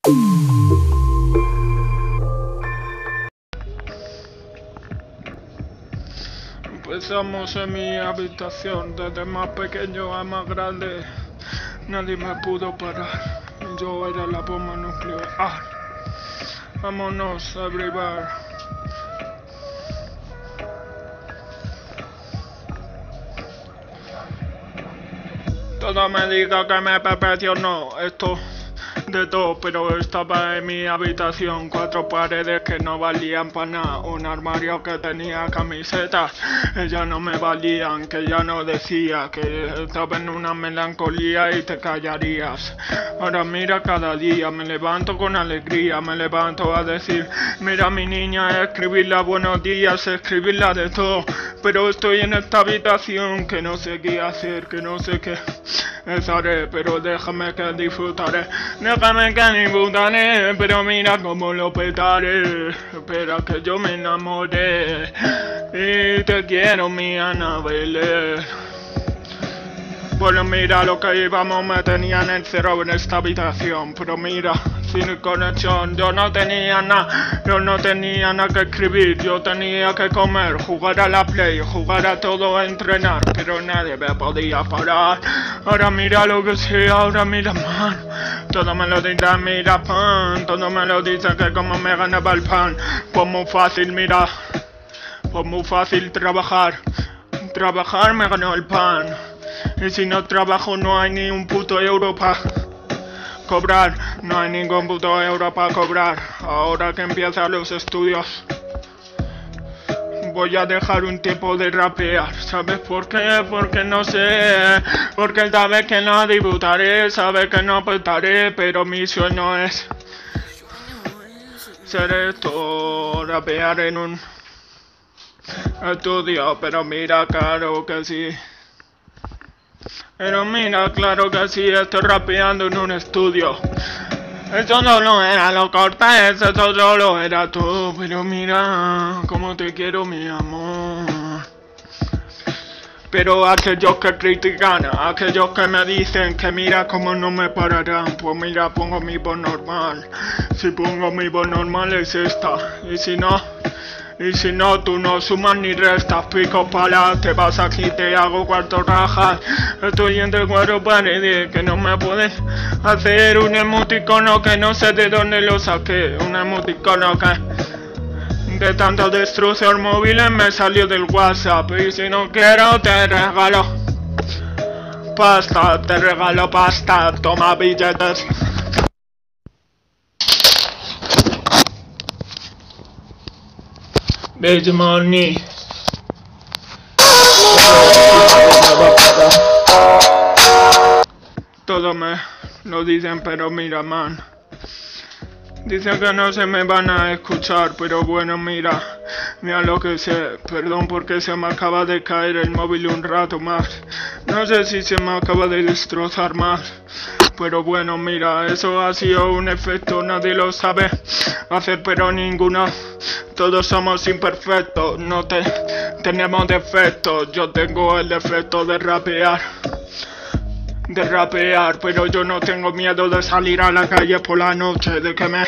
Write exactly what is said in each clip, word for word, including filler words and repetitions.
Empezamos en mi habitación, desde más pequeño a más grande, nadie me pudo parar. Yo era la bomba nuclear. Ah, vámonos a brivar. Todo me diga que me perfeccionó esto de todo, pero estaba en mi habitación, cuatro paredes que no valían para nada, un armario que tenía camisetas, que ya no me valían, que ya no decía, que estaba en una melancolía y te callarías. Ahora mira, cada día me levanto con alegría, me levanto a decir, mira mi niña, escribirla buenos días, escribirla de todo, pero estoy en esta habitación que no sé qué hacer, que no sé qué haré, pero déjame que disfrutaré. Déjame que disfrutaré, pero mira cómo lo petaré. Espera que yo me enamoré y te quiero, mi Annabelle. Bueno, mira lo que íbamos, me tenían encerrado en esta habitación, pero mira, sin conexión, yo no tenía nada, yo no tenía nada que escribir, yo tenía que comer, jugar a la play, jugar a todo, entrenar, pero nadie me podía parar. Ahora mira lo que sé, ahora mira man, todo me lo dice, mira pan, todo me lo dice que como me ganaba el pan, pues muy fácil, mira, pues muy fácil trabajar, trabajar me ganó el pan. Y si no trabajo no hay ni un puto euro para cobrar, no hay ningún puto euro para cobrar. Ahora que empiezan los estudios voy a dejar un tiempo de rapear. ¿Sabes por qué? Porque no sé, porque sabes que no debutaré, sabes que no petaré, pero mi sueño es ser esto, rapear en un estudio, pero mira, claro que sí. Pero mira, claro que sí, estoy rapeando en un estudio. Eso no lo era lo cortés, eso solo era tú. Pero mira, cómo te quiero, mi amor. Pero aquellos que critican, aquellos que me dicen que mira cómo no me pararán, pues mira, pongo mi voz normal. Si pongo mi voz normal es esta, y si no... Y si no, tú no sumas ni restas, pico pala, te vas aquí, te hago cuarto rajas. Estoy entre cuatro paredes, que no me puedes hacer un emoticono que no sé de dónde lo saqué. Un emoticono que de tantos destrozos móviles me salió del WhatsApp. Y si no quiero, te regalo pasta, te regalo pasta, toma billetes. Big money. Todo me lo dicen, pero mira, man. Dicen que no se me van a escuchar, pero bueno, mira. Mira lo que sé. Perdón porque se me acaba de caer el móvil un rato más. No sé si se me acaba de destrozar más. Pero bueno, mira, eso ha sido un efecto, nadie lo sabe hacer, pero ninguno. Todos somos imperfectos, no te tenemos defectos. Yo tengo el defecto de rapear, de rapear, pero yo no tengo miedo de salir a la calle por la noche, de que me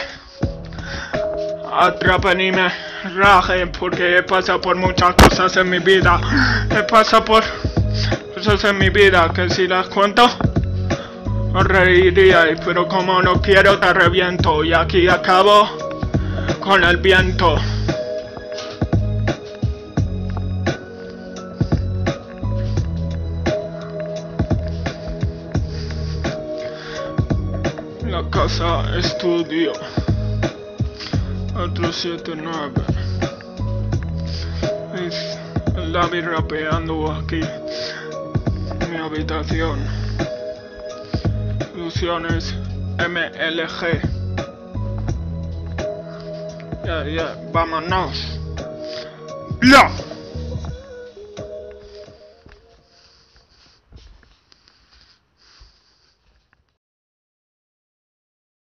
atrapen y me rajen, porque he pasado por muchas cosas en mi vida. He pasado por cosas en mi vida que si las cuento os reiríais, pero como no quiero te reviento y aquí acabo con el viento. La casa estudio otro siete nueve. Es el David rapeando aquí en mi habitación. Ilusiones M L G. Ya, yeah, ya, yeah, vámonos. ¡Ya!